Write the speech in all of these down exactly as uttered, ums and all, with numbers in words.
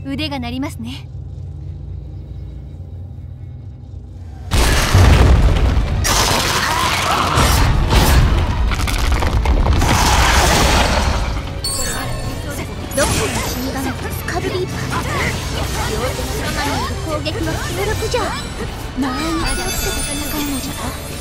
腕が鳴りますね。 どこの死神スカルリーパー、両手の玉による攻撃は強力じゃ。間合いに気をつけて戦うのじゃな。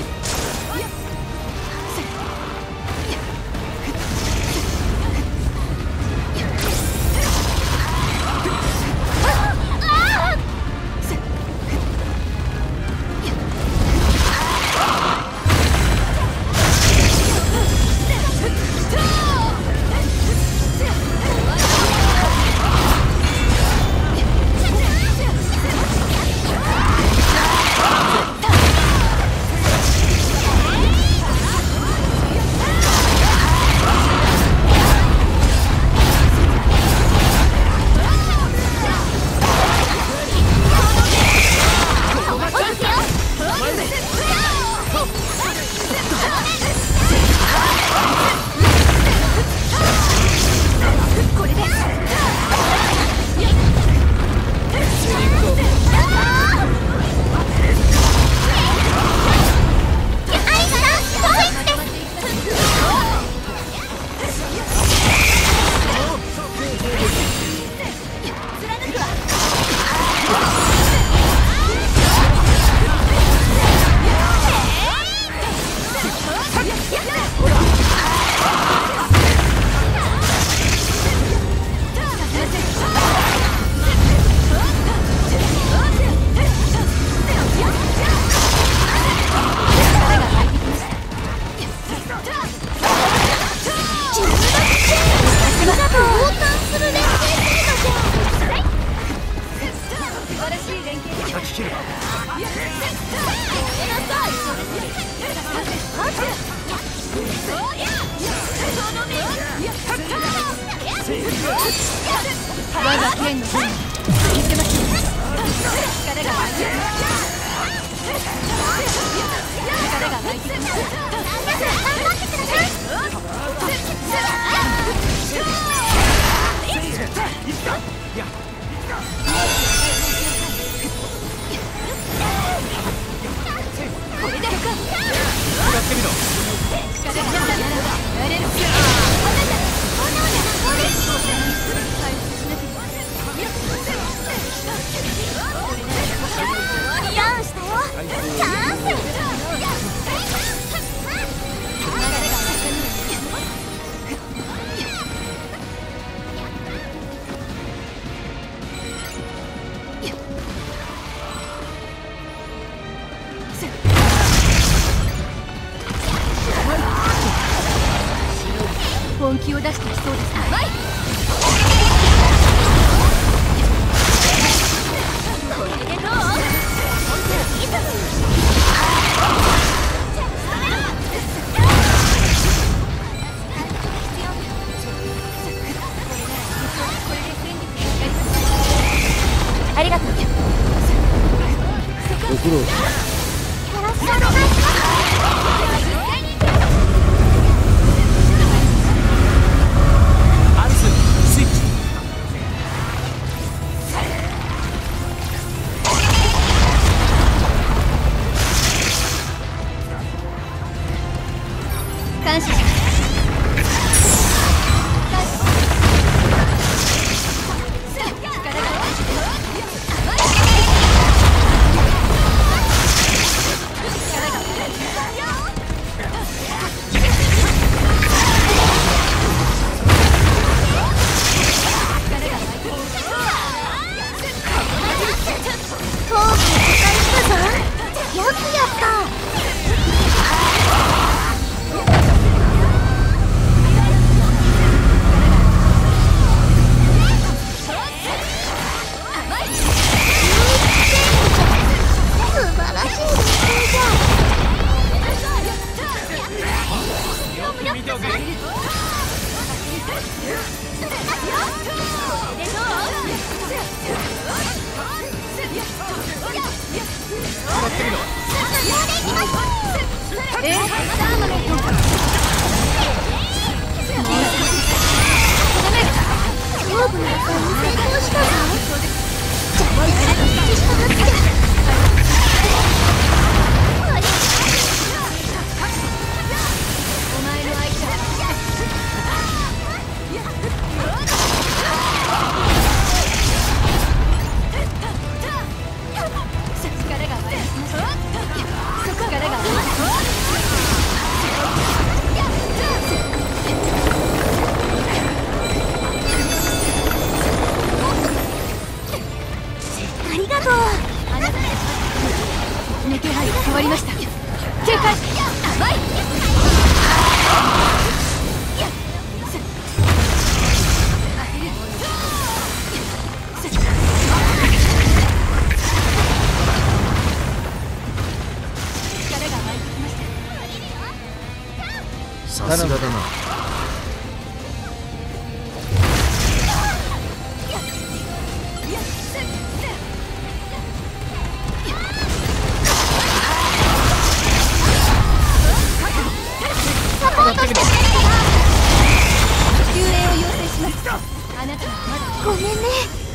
我が剣の本見せましょう。力が湧いてきます力が湧いてきます頑張ってください。これでか使ってみろ。力がやれる。ダウンしたよ。チャンス。本気を出してきそうですね。これでどう？ありがとう。ご苦労。よろしくお願いします。感謝します。よくやった。えっ、勝負の成功ししたぞ。じゃあ俺からと一致したわけじゃ。 お前の相手は力が湧いてきました。力が湧いてきました。 ありがとう。 あなたの抜け配が変わりました。警戒。甘い。 さすがだな。 サポートしてくれ。 救援を要請します。あなたはまだごめんね。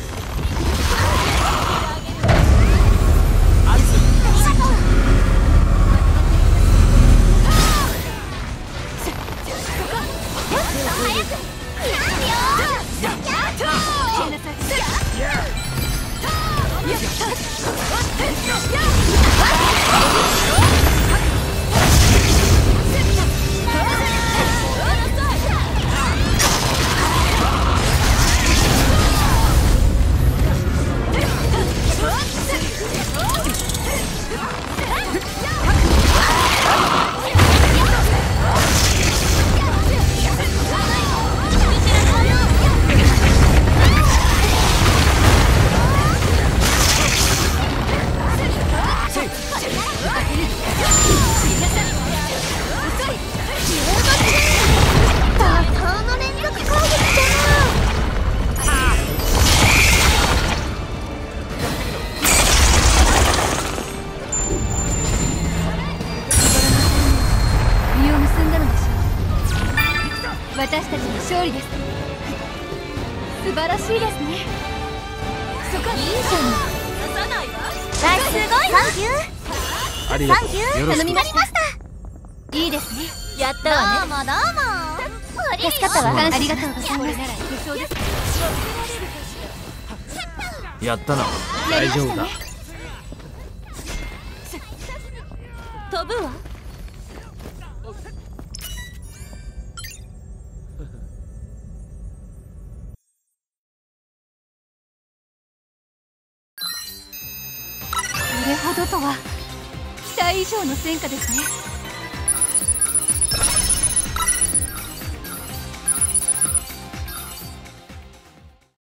私たちの勝利です。素晴らしいですね。そこいいじゃん。 ナイス、すごい。サンキュー。 ありがとう。 サンキュー。 よろしく。 頼みましたいいですね。 やったわね。どうもどうも。助かったわ。 ありがとうございます。これならいけそうです。 やったな。大丈夫だ。 飛ぶわ。これほどとは。期待以上の戦果ですね。